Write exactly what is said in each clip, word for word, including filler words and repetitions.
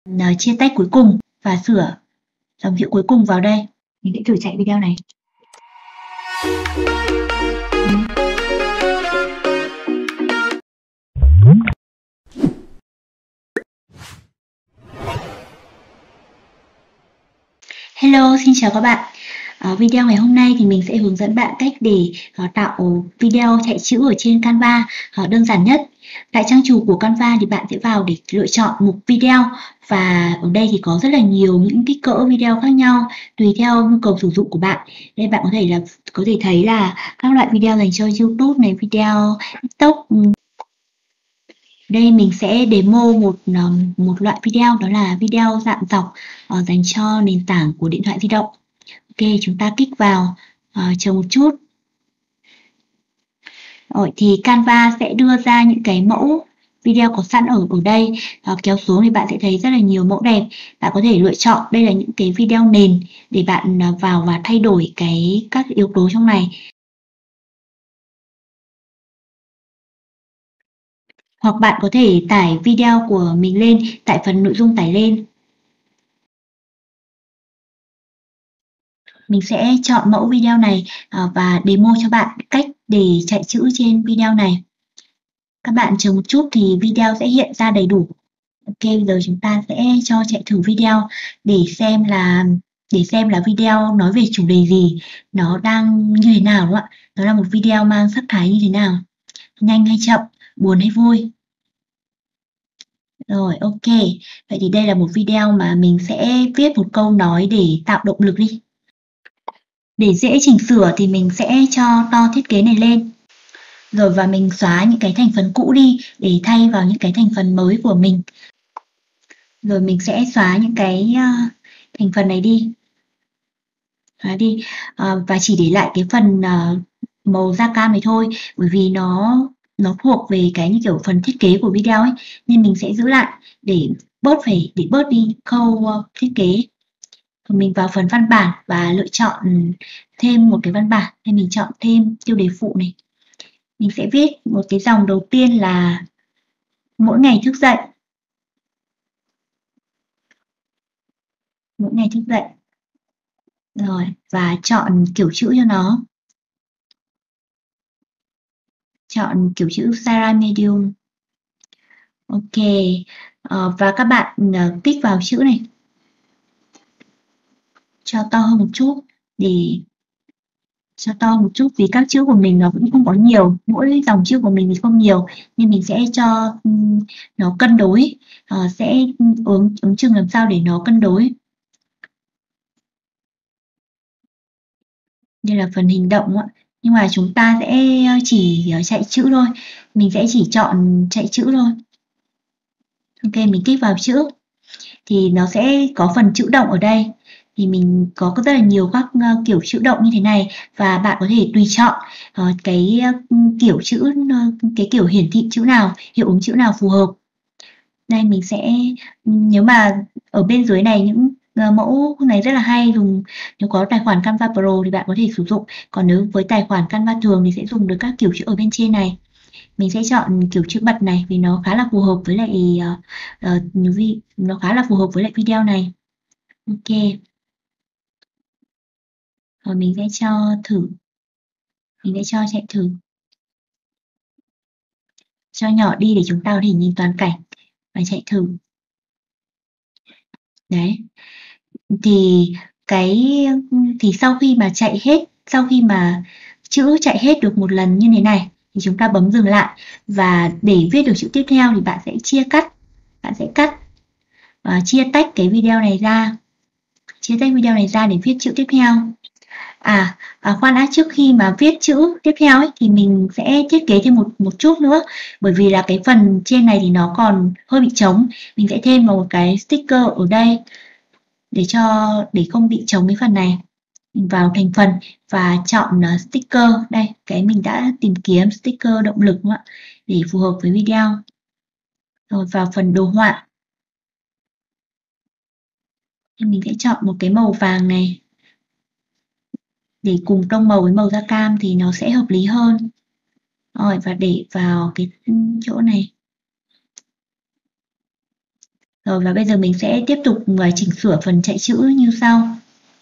uh, chia tách cuối cùng và sửa dòng chữ cuối cùng vào đây. Mình sẽ thử chạy video này. Hello, xin chào các bạn. Ở video ngày hôm nay thì mình sẽ hướng dẫn bạn cách để uh, tạo video chạy chữ ở trên Canva uh, đơn giản nhất. Tại trang chủ của Canva thì bạn sẽ vào để lựa chọn mục video, và ở đây thì có rất là nhiều những kích cỡ video khác nhau tùy theo nhu cầu sử dụng của bạn. Đây bạn có thể là có thể thấy là các loại video dành cho YouTube này, video TikTok. Đây mình sẽ demo một một loại video, đó là video dạng dọc uh, dành cho nền tảng của điện thoại di động. Ok, chúng ta kích vào, uh, chờ một chút. Rồi thì Canva sẽ đưa ra những cái mẫu video có sẵn ở ở đây. Uh, kéo xuống thì bạn sẽ thấy rất là nhiều mẫu đẹp. Bạn có thể lựa chọn, đây là những cái video nền để bạn uh, vào và thay đổi cái các yếu tố trong này. Hoặc bạn có thể tải video của mình lên tại phần nội dung tải lên. Mình sẽ chọn mẫu video này và demo cho bạn cách để chạy chữ trên video này. Các bạn chờ một chút thì video sẽ hiện ra đầy đủ. Ok, bây giờ chúng ta sẽ cho chạy thử video để xem là để xem là video nói về chủ đề gì, nó đang như thế nào, đúng không ạ? Nó là một video mang sắc thái như thế nào, nhanh hay chậm, buồn hay vui. Rồi, ok. Vậy thì đây là một video mà mình sẽ viết một câu nói để tạo động lực đi. Để dễ chỉnh sửa thì mình sẽ cho to thiết kế này lên. Rồi và mình xóa những cái thành phần cũ đi để thay vào những cái thành phần mới của mình. Rồi mình sẽ xóa những cái uh, thành phần này đi. Xóa đi. Uh, và chỉ để lại cái phần uh, màu da cam này thôi. Bởi vì nó nó thuộc về cái như kiểu phần thiết kế của video ấy. Nên mình sẽ giữ lại để bớt phải để bớt đi khâu uh, thiết kế. Mình vào phần văn bản và lựa chọn thêm một cái văn bản, nên mình chọn thêm tiêu đề phụ này. Mình sẽ viết một cái dòng đầu tiên là mỗi ngày thức dậy. Mỗi ngày thức dậy. Rồi, và chọn kiểu chữ cho nó. Chọn kiểu chữ Sarah Medium. Ok, ờ, và các bạn uh, kích vào chữ này. Cho to hơn một chút để cho to một chút, vì các chữ của mình nó cũng không có nhiều, mỗi dòng chữ của mình thì không nhiều, nên mình sẽ cho um, nó cân đối, uh, sẽ ứng ứng chừng làm sao để nó cân đối. Đây là phần hình động ạ, nhưng mà chúng ta sẽ chỉ chạy chữ thôi, mình sẽ chỉ chọn chạy chữ thôi. Ok, mình kích vào chữ thì nó sẽ có phần chữ động ở đây. Thì mình có rất là nhiều các uh, kiểu chữ động như thế này, và bạn có thể tùy chọn uh, cái uh, kiểu chữ uh, cái kiểu hiển thị chữ nào, hiệu ứng chữ nào phù hợp. Đây mình sẽ, nếu mà ở bên dưới này những uh, mẫu này rất là hay dùng, nếu có tài khoản Canva Pro thì bạn có thể sử dụng, còn nếu với tài khoản Canva thường thì sẽ dùng được các kiểu chữ ở bên trên này. Mình sẽ chọn kiểu chữ bật này vì nó khá là phù hợp với lại uh, uh, nó khá là phù hợp với lại video này. Ok. Rồi mình sẽ cho thử. Mình sẽ cho chạy thử. Cho nhỏ đi để chúng ta có thể nhìn toàn cảnh và chạy thử. Đấy. Thì cái thì sau khi mà chạy hết, sau khi mà chữ chạy hết được một lần như thế này thì chúng ta bấm dừng lại, và để viết được chữ tiếp theo thì bạn sẽ chia cắt. Bạn sẽ cắt và chia tách cái video này ra. Chia tách video này ra để viết chữ tiếp theo. À, à khoan đã, trước khi mà viết chữ tiếp theo ấy, thì mình sẽ thiết kế thêm một một chút nữa, bởi vì là cái phần trên này thì nó còn hơi bị trống, mình sẽ thêm một cái sticker ở đây để cho để không bị trống cái phần này. Mình vào thành phần và chọn uh, sticker, đây cái mình đã tìm kiếm sticker động lực đúng không ạ, để phù hợp với video. Rồi vào phần đồ họa thì mình sẽ chọn một cái màu vàng này để cùng tông màu với màu da cam thì nó sẽ hợp lý hơn. Rồi và để vào cái chỗ này. Rồi và bây giờ mình sẽ tiếp tục chỉnh sửa phần chạy chữ như sau.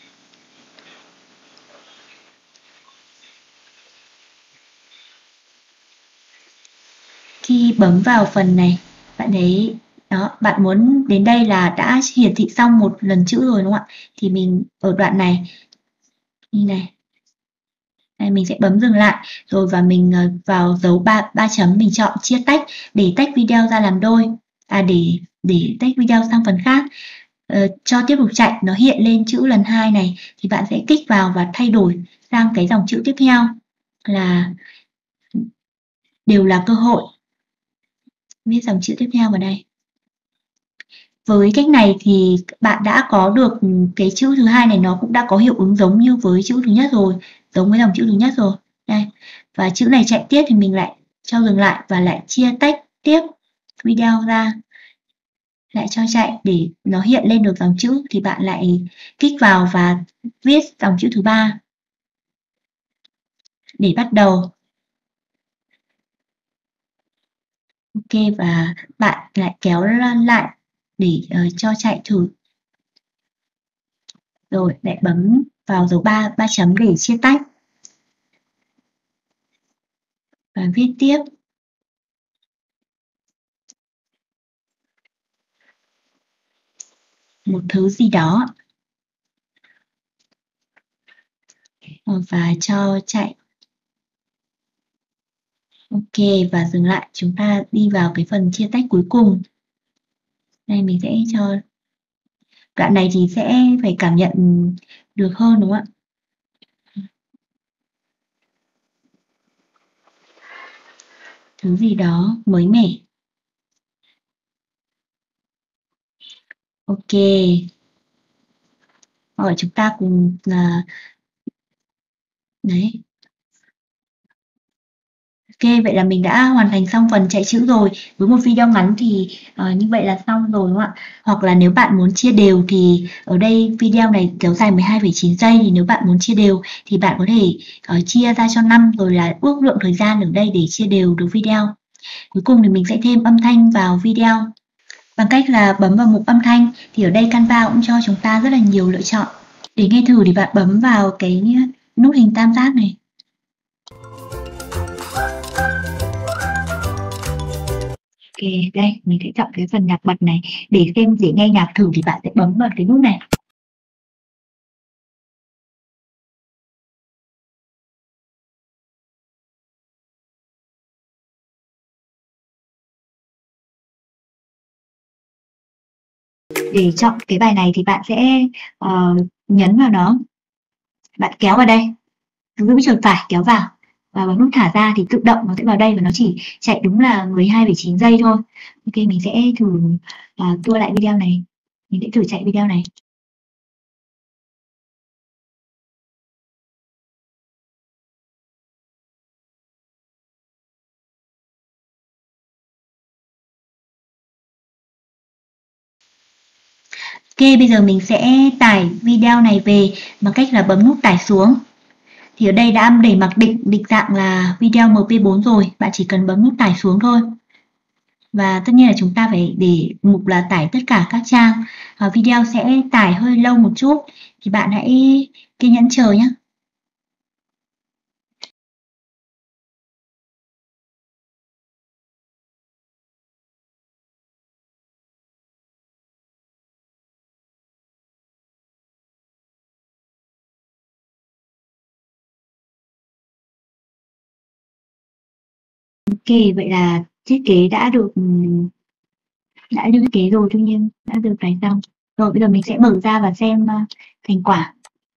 Khi bấm vào phần này, bạn thấy đó, bạn muốn đến đây là đã hiển thị xong một lần chữ rồi đúng không ạ? Thì mình ở đoạn này như này. Đây, mình sẽ bấm dừng lại rồi và mình vào dấu ba ba chấm, mình chọn chia tách để tách video ra làm đôi. À để để tách video sang phần khác. Ờ, cho tiếp tục chạy nó hiện lên chữ lần hai này thì bạn sẽ kích vào và thay đổi sang cái dòng chữ tiếp theo là đều là cơ hội. Viết dòng chữ tiếp theo vào đây. Với cách này thì bạn đã có được cái chữ thứ hai này, nó cũng đã có hiệu ứng giống như với chữ thứ nhất rồi, giống với dòng chữ thứ nhất rồi. Đây. Và chữ này chạy tiếp thì mình lại cho dừng lại và lại chia tách tiếp video ra. Lại cho chạy để nó hiện lên được dòng chữ thì bạn lại kích vào và viết dòng chữ thứ ba. Để bắt đầu. Ok, và bạn lại kéo lại để uh, cho chạy thử. Rồi lại bấm vào dấu ba ba chấm để chia tách. Và viết tiếp. Một thứ gì đó. Và cho chạy. Ok, và dừng lại, chúng ta đi vào cái phần chia tách cuối cùng. Đây mình sẽ cho đoạn này thì sẽ phải cảm nhận được hơn đúng không ạ? Thứ gì đó mới mẻ. Ok. Rồi chúng ta cùng là đấy. Ok, vậy là mình đã hoàn thành xong phần chạy chữ rồi. Với một video ngắn thì uh, như vậy là xong rồi đúng không ạ? Hoặc là nếu bạn muốn chia đều thì ở đây video này kéo dài mười hai phẩy chín giây, thì nếu bạn muốn chia đều thì bạn có thể uh, chia ra cho năm rồi là ước lượng thời gian ở đây để chia đều được video. Cuối cùng thì mình sẽ thêm âm thanh vào video. Bằng cách là bấm vào mục âm thanh thì ở đây Canva cũng cho chúng ta rất là nhiều lựa chọn. Để nghe thử thì bạn bấm vào cái nút hình tam giác này. Ok, đây mình sẽ chọn cái phần nhạc bật này để xem, để nghe nhạc thử thì bạn sẽ bấm vào cái nút này. Để chọn cái bài này thì bạn sẽ uh, nhấn vào nó, bạn kéo vào đây, giữ chuột phải kéo vào và bấm nút thả ra thì tự động nó sẽ vào đây và nó chỉ chạy đúng là mười hai phẩy chín giây thôi. Ok, mình sẽ thử uh, tua lại video này, mình sẽ thử chạy video này. Ok, bây giờ mình sẽ tải video này về bằng cách là bấm nút tải xuống. Thì ở đây đã để mặc định định dạng là video em pê bốn rồi, bạn chỉ cần bấm nút tải xuống thôi. Và tất nhiên là chúng ta phải để mục là tải tất cả các trang. Và video sẽ tải hơi lâu một chút, thì bạn hãy kiên nhẫn chờ nhé. Ok, vậy là thiết kế đã được đã được thiết kế rồi, tuy nhiên đã được tải xong. Rồi bây giờ mình sẽ mở ra và xem uh, thành quả.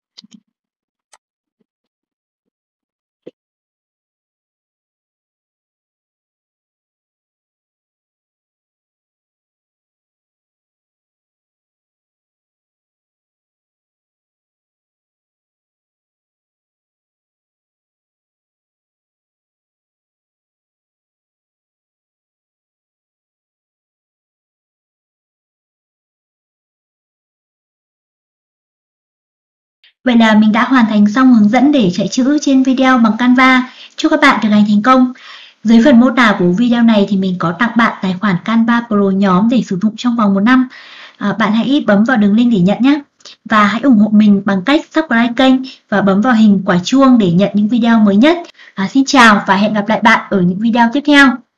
Vậy là mình đã hoàn thành xong hướng dẫn để chạy chữ trên video bằng Canva. Chúc các bạn thực hành thành công. Dưới phần mô tả của video này thì mình có tặng bạn tài khoản Canva Pro nhóm để sử dụng trong vòng một năm. À, bạn hãy bấm vào đường link để nhận nhé. Và hãy ủng hộ mình bằng cách subscribe kênh và bấm vào hình quả chuông để nhận những video mới nhất. À, xin chào và hẹn gặp lại bạn ở những video tiếp theo.